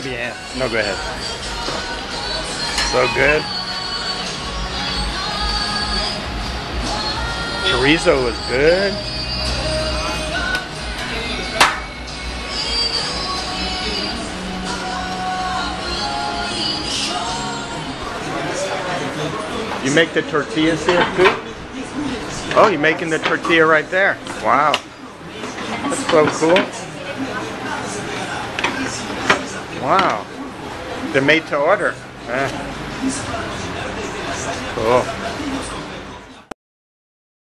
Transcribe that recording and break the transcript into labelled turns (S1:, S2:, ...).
S1: bien. No, go ahead. So good. Chorizo is good. You make the tortillas here too? Oh, you're making the tortilla right there. Wow. That's so cool. Wow. They're made to order. Cool.